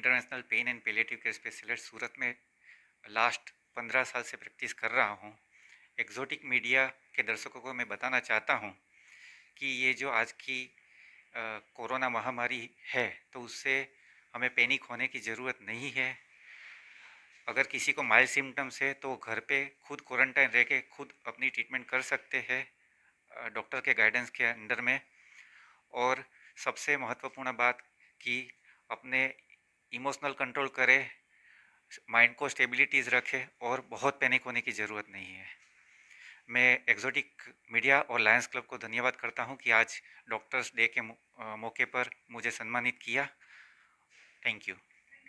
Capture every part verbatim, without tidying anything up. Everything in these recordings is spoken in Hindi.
International pain and palliative care specialist Surat में लास्ट पंद्रह साल से प्रैक्टिस कर रहा हूँ। एक्जोटिक मीडिया के दर्शकों को मैं बताना चाहता हूँ कि ये जो आज की कोरोना महामारी है तो उससे हमें पैनिक होने की ज़रूरत नहीं है। अगर किसी को माइल्ड सिम्टम्स है तो घर पे खुद क्वारंटाइन रह के खुद अपनी ट्रीटमेंट कर सकते हैं डॉक्टर के गाइडेंस के अंडर में। और सबसे महत्वपूर्ण बात कि अपने इमोशनल कंट्रोल करें, माइंड को स्टेबिलिटीज़ रखें और बहुत पैनिक होने की ज़रूरत नहीं है। मैं एक्जोटिक मीडिया और लायंस क्लब को धन्यवाद करता हूं कि आज डॉक्टर्स डे के मौके पर मुझे सम्मानित किया। Thank you.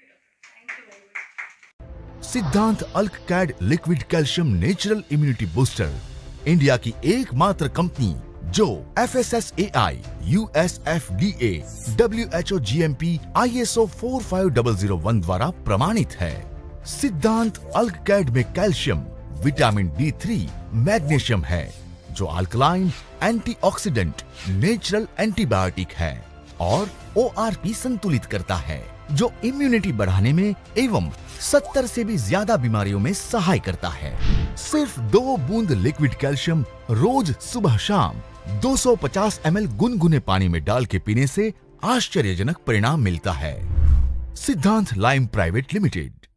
सिद्धांत अल्क कैड liquid calcium natural immunity booster India की एकमात्र कंपनी जो F S S A I, U S F D A, W H O G M P, I S O four five zero zero one द्वारा प्रमाणित है। सिद्धांत अल्क कैड में calcium, vitamin D three, magnesium है जो अल्कलाइन, एंटीऑक्सीडेंट, नेचुरल एंटीबायोटिक है और ओ आर पी संतुलित करता है जो इम्यूनिटी बढ़ाने में एवं सत्तर से भी ज्यादा बीमारियों में सहाय करता है। सिर्फ दो बूंद लिक्विड कैल्शियम रोज सुबह शाम दो सौ पचास एम एल गुनगुने पानी में डाल के पीने से आश्चर्यजनक परिणाम मिलता है। सिद्धांत लाइम प्राइवेट लिमिटेड।